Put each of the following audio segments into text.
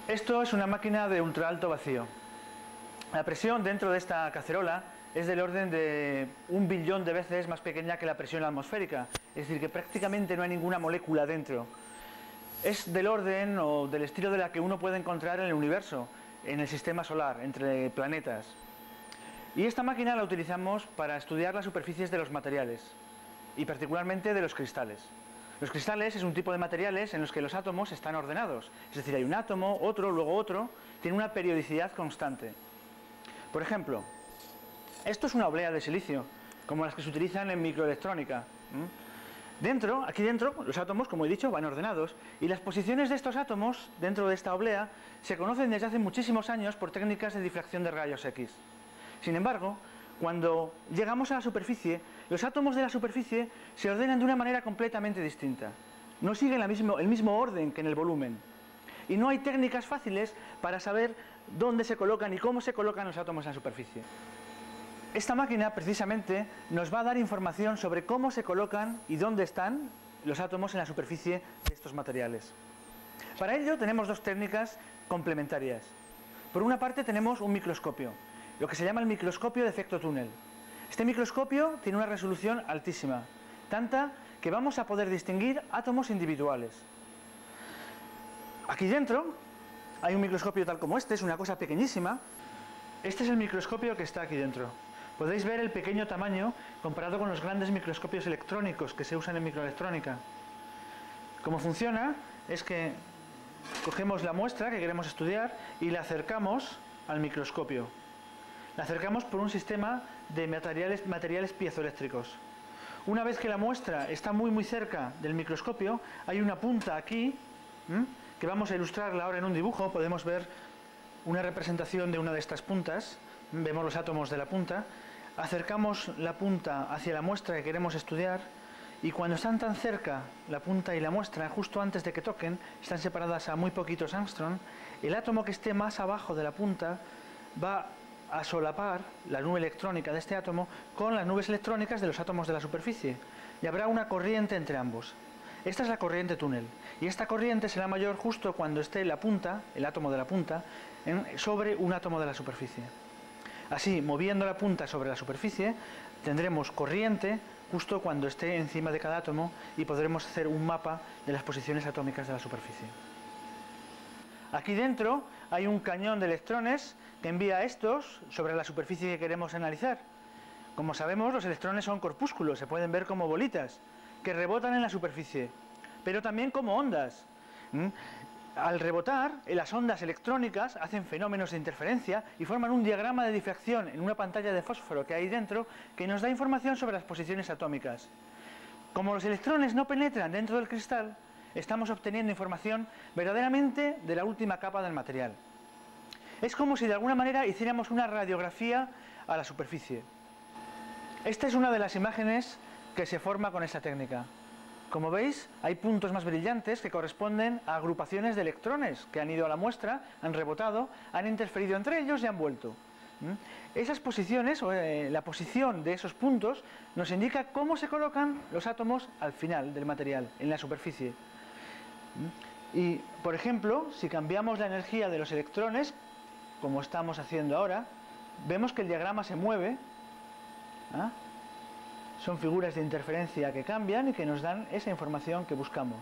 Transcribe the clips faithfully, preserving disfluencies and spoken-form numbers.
Esto es una máquina de ultra alto vacío. La presión dentro de esta cacerola es del orden de un billón de veces más pequeña que la presión atmosférica, es decir, que prácticamente no hay ninguna molécula dentro. Es del orden o del estilo de la que uno puede encontrar en el universo, en el sistema solar, entre planetas. Y esta máquina la utilizamos para estudiar las superficies de los materiales, y particularmente de los cristales. Los cristales es un tipo de materiales en los que los átomos están ordenados, es decir, hay un átomo, otro, luego otro, tiene una periodicidad constante. Por ejemplo, esto es una oblea de silicio, como las que se utilizan en microelectrónica. Dentro, aquí dentro, los átomos, como he dicho, van ordenados, y las posiciones de estos átomos dentro de esta oblea se conocen desde hace muchísimos años por técnicas de difracción de rayos X. Sin embargo, cuando llegamos a la superficie, los átomos de la superficie se ordenan de una manera completamente distinta. No siguen la mismo, el mismo orden que en el volumen. Y no hay técnicas fáciles para saber dónde se colocan y cómo se colocan los átomos en la superficie. Esta máquina, precisamente, nos va a dar información sobre cómo se colocan y dónde están los átomos en la superficie de estos materiales. Para ello tenemos dos técnicas complementarias. Por una parte tenemos un microscopio, lo que se llama el microscopio de efecto túnel. Este microscopio tiene una resolución altísima, tanta que vamos a poder distinguir átomos individuales. Aquí dentro hay un microscopio tal como este, es una cosa pequeñísima. Este es el microscopio que está aquí dentro. Podéis ver el pequeño tamaño comparado con los grandes microscopios electrónicos que se usan en microelectrónica. Cómo funciona es que cogemos la muestra que queremos estudiar y la acercamos al microscopio. La acercamos por un sistema de materiales, materiales piezoeléctricos. Una vez que la muestra está muy muy cerca del microscopio, hay una punta aquí, ¿m? que vamos a ilustrarla ahora en un dibujo. Podemos ver una representación de una de estas puntas. Vemos los átomos de la punta. Acercamos la punta hacia la muestra que queremos estudiar, y cuando están tan cerca la punta y la muestra, justo antes de que toquen, están separadas a muy poquitos Angstrom, el átomo que esté más abajo de la punta va a solapar la nube electrónica de este átomo con las nubes electrónicas de los átomos de la superficie, y habrá una corriente entre ambos. Esta es la corriente túnel, y esta corriente será mayor justo cuando esté la punta, el átomo de la punta, en, sobre un átomo de la superficie. Así, moviendo la punta sobre la superficie, tendremos corriente justo cuando esté encima de cada átomo, y podremos hacer un mapa de las posiciones atómicas de la superficie. Aquí dentro hay un cañón de electrones que envía estos sobre la superficie que queremos analizar. Como sabemos, los electrones son corpúsculos, se pueden ver como bolitas que rebotan en la superficie, pero también como ondas. ¿Mm? Al rebotar, las ondas electrónicas hacen fenómenos de interferencia y forman un diagrama de difracción en una pantalla de fósforo que hay dentro, que nos da información sobre las posiciones atómicas. Como los electrones no penetran dentro del cristal, estamos obteniendo información verdaderamente de la última capa del material. Es como si de alguna manera hiciéramos una radiografía a la superficie. Esta es una de las imágenes que se forma con esta técnica. Como veis, hay puntos más brillantes que corresponden a agrupaciones de electrones que han ido a la muestra, han rebotado, han interferido entre ellos y han vuelto. ¿Mm? Esas posiciones, o eh, la posición de esos puntos, nos indica cómo se colocan los átomos al final del material, en la superficie. ¿Mm? Y, por ejemplo, si cambiamos la energía de los electrones, como estamos haciendo ahora, vemos que el diagrama se mueve. ¿Ah? Son figuras de interferencia que cambian y que nos dan esa información que buscamos.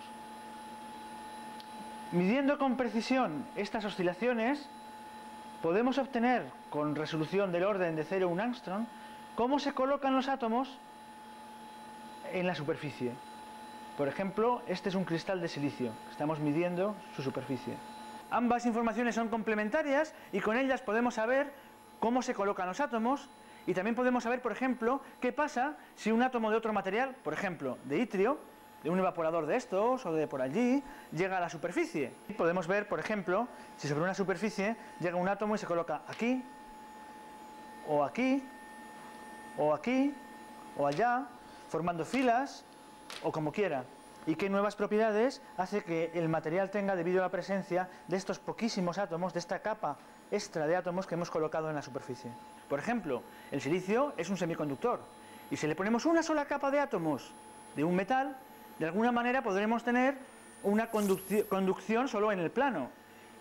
Midiendo con precisión estas oscilaciones, podemos obtener, con resolución del orden de cero coma uno Angstrom, cómo se colocan los átomos en la superficie. Por ejemplo, este es un cristal de silicio, estamos midiendo su superficie. Ambas informaciones son complementarias y con ellas podemos saber cómo se colocan los átomos. Y también podemos saber, por ejemplo, qué pasa si un átomo de otro material, por ejemplo, de itrio, de un evaporador de estos o de por allí, llega a la superficie. Y podemos ver, por ejemplo, si sobre una superficie llega un átomo y se coloca aquí, o aquí, o aquí, o allá, formando filas, o como quiera. Y qué nuevas propiedades hace que el material tenga debido a la presencia de estos poquísimos átomos, de esta capa extra de átomos que hemos colocado en la superficie. Por ejemplo, el silicio es un semiconductor, y si le ponemos una sola capa de átomos de un metal, de alguna manera podremos tener una conducción solo en el plano,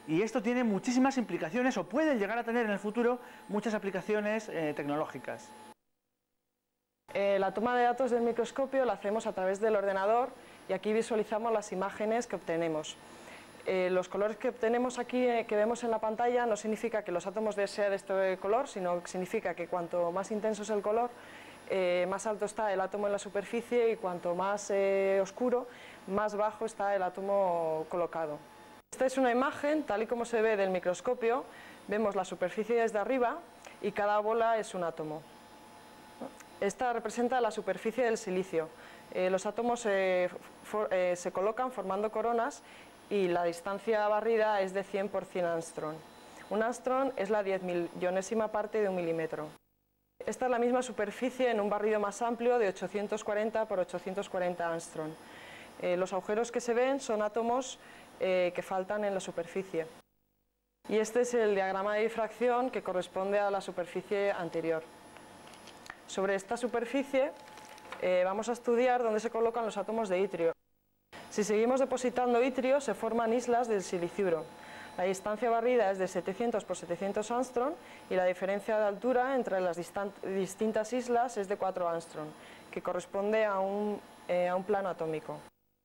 Y esto tiene muchísimas implicaciones, o puede llegar a tener en el futuro muchas aplicaciones eh, tecnológicas. Eh, la toma de datos del microscopio la hacemos a través del ordenador y aquí visualizamos las imágenes que obtenemos. Eh, los colores que obtenemos aquí, eh, que vemos en la pantalla, no significa que los átomos de sean de este color, sino que significa que cuanto más intenso es el color, eh, más alto está el átomo en la superficie, y cuanto más eh, oscuro, más bajo está el átomo colocado. Esta es una imagen, tal y como se ve del microscopio. Vemos la superficie desde arriba y cada bola es un átomo. Esta representa la superficie del silicio. Eh, los átomos eh, for, eh, se colocan formando coronas y la distancia barrida es de cien por cien angstrom. Un angstrom es la diez millonésima parte de un milímetro. Esta es la misma superficie en un barrido más amplio de ochocientos cuarenta por ochocientos cuarenta angstrom. Eh, los agujeros que se ven son átomos eh, que faltan en la superficie. Y este es el diagrama de difracción que corresponde a la superficie anterior. Sobre esta superficie eh, vamos a estudiar dónde se colocan los átomos de itrio. Si seguimos depositando itrio, se forman islas del siliciuro. La distancia barrida es de setecientos por setecientos angstrom y la diferencia de altura entre las distintas islas es de cuatro angstrom, que corresponde a un, eh, a un plano atómico.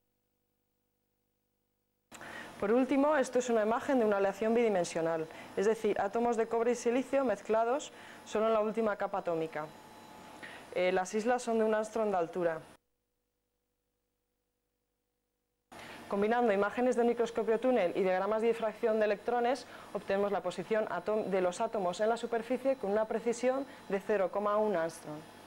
Por último, esto es una imagen de una aleación bidimensional, es decir, átomos de cobre y silicio mezclados solo en la última capa atómica. Eh, las islas son de un angstrom de altura. Combinando imágenes del microscopio túnel y diagramas de difracción de electrones, obtenemos la posición de los átomos en la superficie con una precisión de cero coma uno angstrom.